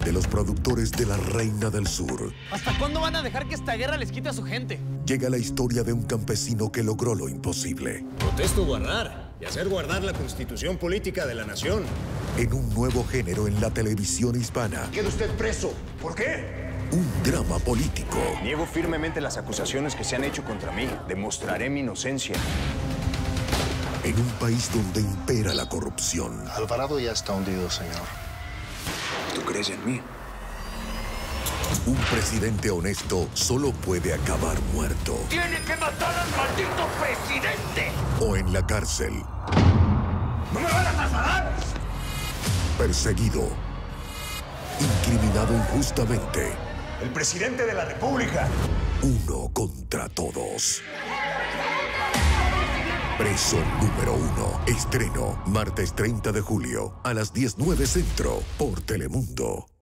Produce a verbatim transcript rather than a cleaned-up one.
de los productores de La Reina del Sur. ¿Hasta cuándo van a dejar que esta guerra les quite a su gente? Llega la historia de un campesino que logró lo imposible. Protesto guardar y hacer guardar la constitución política de la nación. En un nuevo género en la televisión hispana. Queda usted preso. ¿Por qué? Un drama político. Niego firmemente las acusaciones que se han hecho contra mí. Demostraré mi inocencia. En un país donde impera la corrupción. Alvarado ya está hundido, señor. ¿Tú crees en mí? Un presidente honesto solo puede acabar muerto. ¡Tiene que matar al maldito presidente! O en la cárcel. ¡No me van a trasladar! Perseguido. Incriminado injustamente. ¡El presidente de la República! Uno contra todos. Preso número uno. Estreno martes treinta de julio a las diez nueve Centro por Telemundo.